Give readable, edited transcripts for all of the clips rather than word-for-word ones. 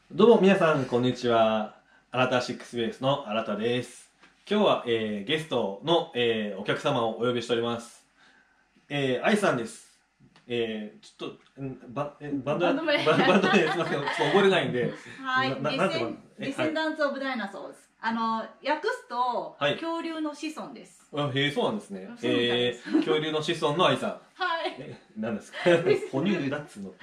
どうも皆さんこんにちは。アラタシックスベースのアラタです。今日は、ゲストの、お客様をお呼びしております。愛さんです。ちょっとバンド名すみません、ちょっと覚えれないんで。 はい、 なんてディセンダンツ・オブ・ダイナソーズ。訳すと、 はい、 恐竜の子孫です。 へえ、そうなんですね。恐竜の子孫の愛さん。 はい。 何ですか哺乳類だっつうの。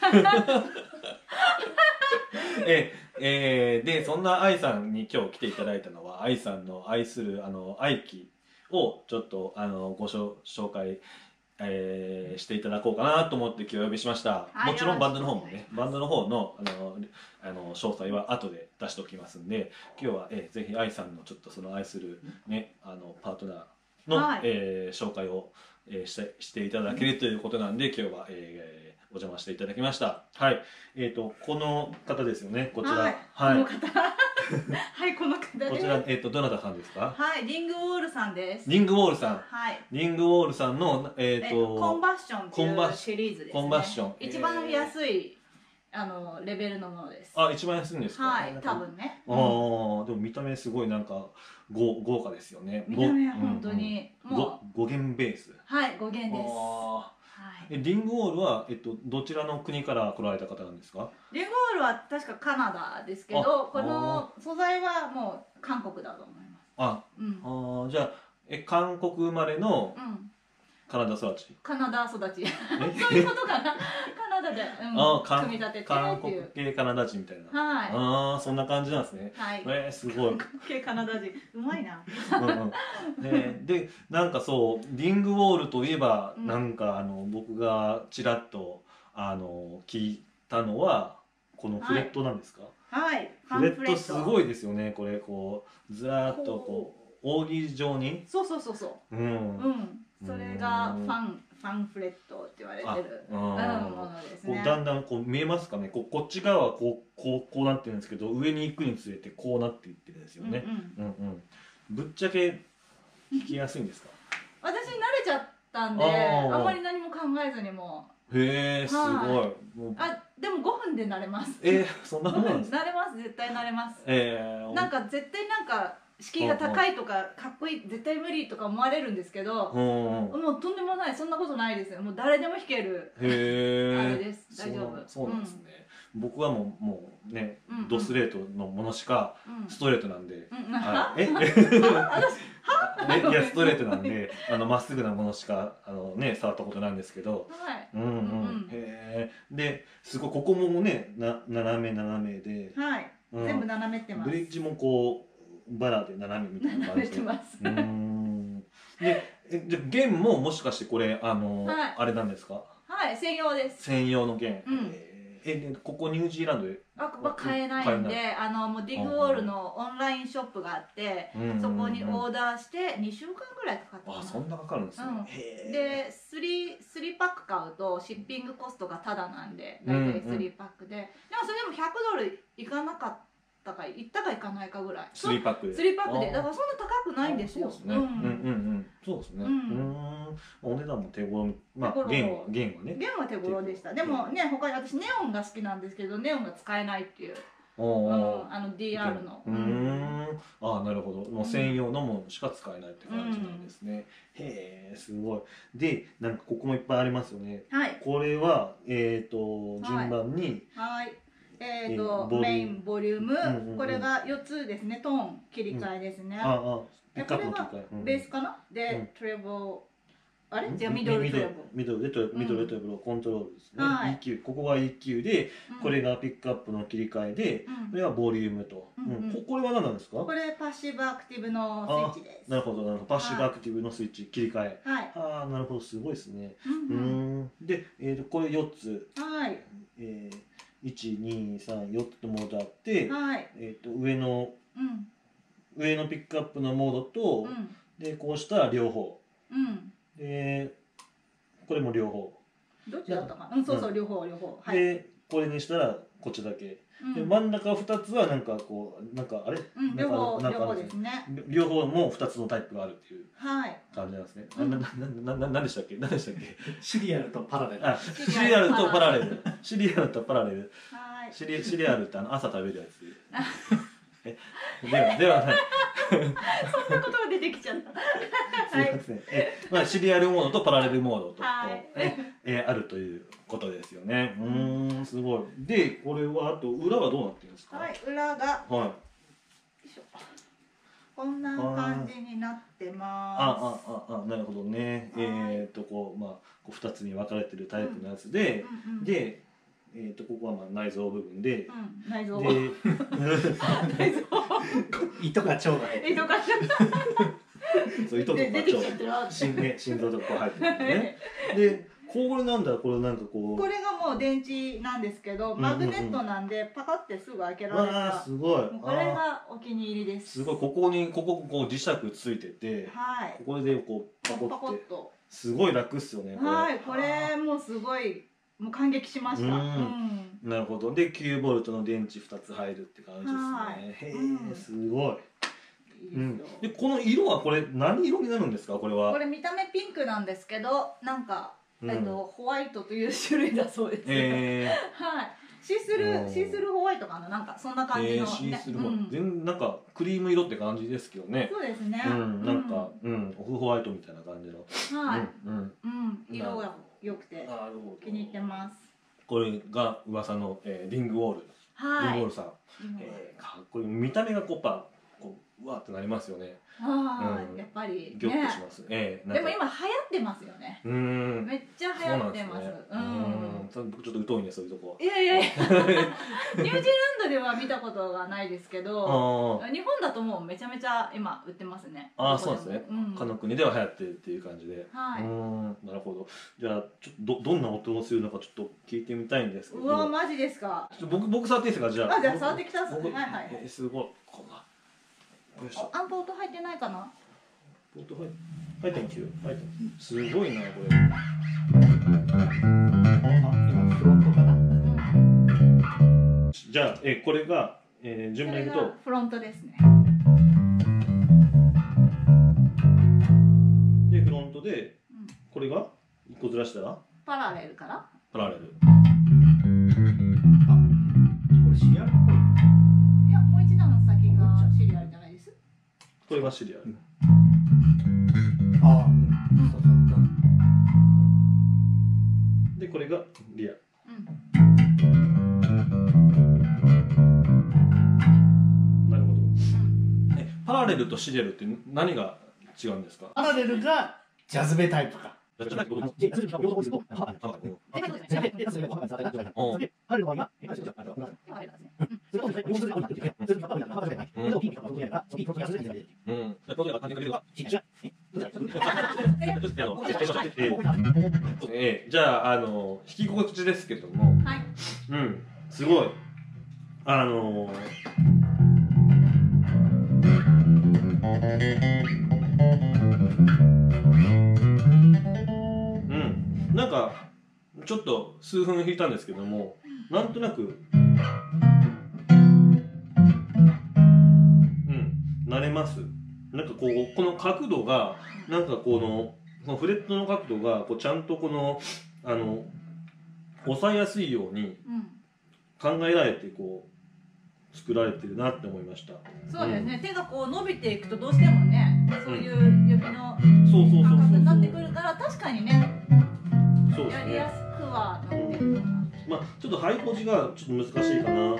で、そんな愛さんに今日来ていただいたのは、愛さんの愛する愛機をちょっと紹介、していただこうかなと思って今日お呼びしました。 はい、 もちろんバンドの方もね、バンドの方の詳細は後で出しておきますんで、今日は、ぜひ愛さんのちょっとその愛するねパートナーの、 はい、 紹介を、していただけるということなんで、今日は、お邪魔していただきました。はい。この方ですよね。こちら。 はい。 はい。 この方。はい、この方です。 こちら、どなたさんですか。 はい、リングウォールさんです。 リングウォールさん。 はい。 リングウォールさんの、 コンバッションっていうシリーズですね。 コンバッション。 一番安い、レベルのものです。 あ、一番安いんですか。 はい、多分ね。 ああ、でも見た目すごいなんか、豪華ですよね。 見た目は本当に、 もう。5弦ベース。 はい、5弦です。 リングウォールは、どちらの国から来られた方なんですか。 リングウォールは確かカナダですけど、この素材はもう韓国だと思います。 じゃあ、韓国生まれのカナダ育ち。 カナダ育ち。そういうことかな。カナダで、組み立てて韓国系カナダ人みたいな。 はい。 そんな感じなんですね。 はい。 すごい。 韓国系カナダ人、うまいな。 で、なんかそう、リングウォールといえば、なんか僕がちらっと聞いたのはこのフレットなんですか。 はい。 フレットすごいですよね。これこうずらっとこう扇状に。 そう。それがファンフレットって言われてるものですね。 だんだんこう見えますかね。こっち側はこうなってるんですけど、上に行くにつれてこうなっていってるんですよね。ぶっちゃけ聞きやすいんですか。 私慣れちゃったんで、あんまり何も考えずにも。 へえ、すごい。 でも5分で慣れます。 そんなもんなんですか。 慣れます、絶対慣れます。なんか絶対なんか敷居が高いとかかっこいい、絶対無理とか思われるんですけど、もうとんでもない、そんなことないですよ。もう誰でも弾けるあれです。大丈夫。 そうなんですね。僕はもうね、ドストレートのものしか、ストレートなんで、いやストレートなんでまっすぐなものしかね触ったことないんですけど、ですごいここもね斜めで、 全部斜めってます。 ブリッジもこうバラで斜めみたいな感じで。で、じゃ弦ももしかしてこれあれなんですか。 はい、専用です。 専用の弦。ここニュージーランドで買えないんで、もうディグウォールのオンラインショップがあって、そこにオーダーして2週間ぐらいかかったかな。 そんなかかるんですね。 で3パック買うとシッピングコストがタダなんで、大体3パックで、でもそれでも$100いかなかったか、いったかいかないかぐらい。 3パックで。 3パックで、だからそんな高くないんですよ。 そうですね。そうですね。お値段も手頃。弦はね。 弦は手頃でした。でもね、他に私ネオンが好きなんですけど、ネオンが使えないっていう。DR の。 なるほど。もう専用のものしか使えないって感じなんですね。へえ、すごい。で、なんかここもいっぱいありますよね。これは順番に。 メインボリューム、これが4つですね。トーン切り替えですね。これがベースかな。でトレボ、あれじゃあミドルトレボ、 ミドルトレボコントロールですね。EQ、ここが EQ で、これがピックアップの切り替えで、これはボリュームと。これは何なんですか。 これパッシブアクティブのスイッチです。 なるほど、パッシブアクティブのスイッチ切り替え。なるほど、すごいですね。で、これ4つ。1、2、3、4つモードあって、上のピックアップのモードと、でこうしたら両方。でこれも両方。 どっちだったかな。そう両方。 でこれにしたらこっちだけ。で真ん中2つはなんかこうなんかあれ。 両方ですね。 両方も2つのタイプがあるっていう感じなんですね。何でしたっけ。シリアルとパラレル。シリアルとパラレル。 シリアルって朝食べるやつではないそんなことが出てきちゃった。 すいません。まあシリアルモードとパラレルモードと、 はい、 あるということですよね。すごい。でこれはあと裏はどうなってるんですか。 はい、裏が、 はい、 こんな感じになってます。 なるほどね。こうまあこう2つに分かれてるタイプのやつで、でここはまあ内臓部分で、 内臓糸が腸がそう糸とか心臓とかこう入ってるね。でこれなんだ、これなんかこう、 これがもう電池なんですけど、マグネットなんでパカってすぐ開けられた。 すごい。 これがお気に入りです。 すごい。ここ磁石ついてて、ここでこうパコって、すごい楽っすよね。 はい、これもうすごいもう感激しました。 なるほど。で9ボルトの電池2つ入るって感じですね。へえ、すごい。でこの色はこれ何色になるんですか。これは。 これ見た目ピンクなんですけど、なんかホワイトという種類だそうです。はい。シースルーホワイトかな、なんかそんな感じの。 シースルーホワイト。全然なんかクリーム色って感じですけどね。 そうですね。 なんかオフホワイトみたいな感じの。 はい。色が良くて気に入ってます。 これが噂のリングウォール。リングウォールさん。かっこいい。見た目がこうわーってなりますよね。 やっぱりギョッとします。 でも今流行ってますよね。めっちゃ流行ってます。 僕ちょっと疎いんです、そういうとこ。 いやいやニュージーランドでは見たことがないですけど、日本だともうめちゃめちゃ今売ってますね。 そうですね。他の国では流行ってるっていう感じで。なるほど。じゃあちょっとどんな音をするのかちょっと聞いてみたいんですけど。 うわマジですか。 僕触っていいですか。じゃあ触ってきたっす。はいはい。 すごい。 アンプ音入ってないかな。 音入ってますよ。すごいなこれ。今フロントかな。じゃあこれが順番に言うとフロントですね。 でフロントでこれが一個ずらしたらパラレルから。 パラレル。これシリアルっぽい。いやもう一段の先がシリアルじゃないです。 これがシリアル。でこれがリア。なるほど。パラレルとシリアルって何が違うんですか。 パラレルがジャズベタイプか。 じゃあ弾き心地ですけども、すごいなんかちょっと数分弾いたんですけども、なんとなく慣れます。なんかこの角度がなんかこのフレットの角度がちゃんと押さえやすいように考えられて作られてるなって思いました。 そうですね。手が伸びていくとどうしてもね、そういう指の感覚になってくるから確かにね。やりやすくはなってる。 ちょっとハイポジがちょっと難しいかな。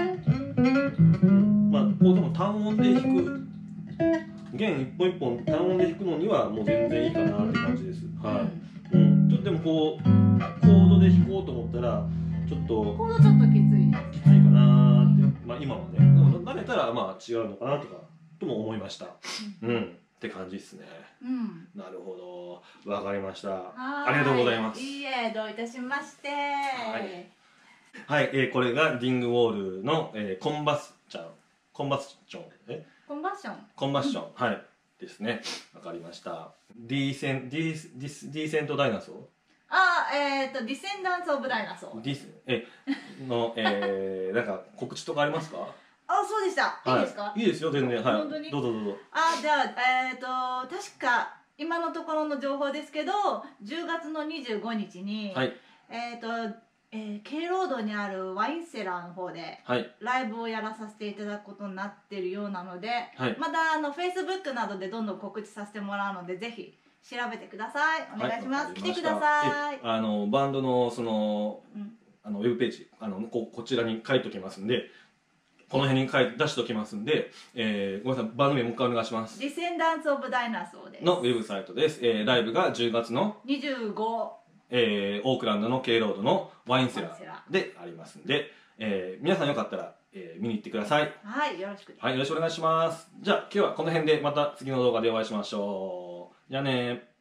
でも単音で弾く弦一本一本単音で弾くのにはもう全然いいかなって感じです。ちょっとでもコードで弾こうと思ったらちょっとコードちょっときついかなって、今はね慣れたら違うのかなとも思いました。って感じですね。なるほど、わかりました。ありがとうございます。 いいえ、どういたしまして。 はい、これがディングウォールのコンバッションはいですね。わかりました。ディーセントダイナソー。 ディセンダンスオブダイナソーのなんか告知とかありますか。 そうでした。いいですか。 いいですよ、全然。はい。 本当に。 どうぞ。 じゃあ確か今のところの情報ですけど、10月の25日に K ロードにあるワインセラーの方ではいライブをやらさせていただくことになってるようなので、 はいまたFacebook などでどんどん告知させてもらうのでぜひ調べてください。お願いします。 はい、 来てください。 バンドのその、 うん、 ウェブページこちらに書いておきますんで、この辺に出しておきますんで、ごめんなさい、バンド名もう一回お願いします。 ディセンダンス・オブ・ダイナソーですのウェブサイトです。ライブが10月の 25、 オークランドの K ロードのワインセラーでありますんで、皆さんよかったら、見に行ってください。 はい、よろしく。 はい、よろしくお願いします。じゃあ今日はこの辺でまた次の動画でお会いしましょう。じゃあねー。